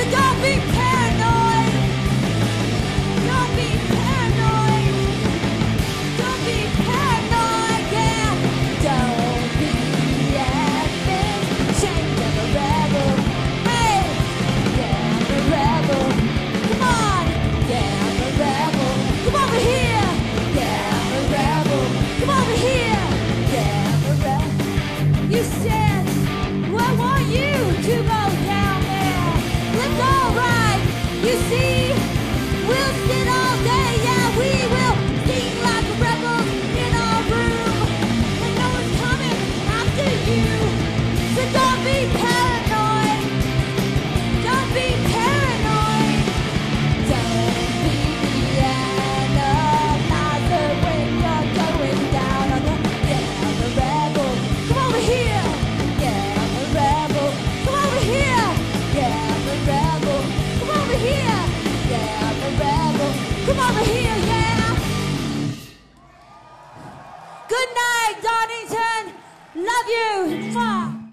Don't be paranoid. Don't be paranoid. Don't be paranoid, yeah. Don't be acting. Change of a rebel. Hey, yeah, I'm a rebel. Come on, yeah, I'm a rebel. Come over here, yeah, I'm a rebel. Come over here, yeah, I'm a rebel. You said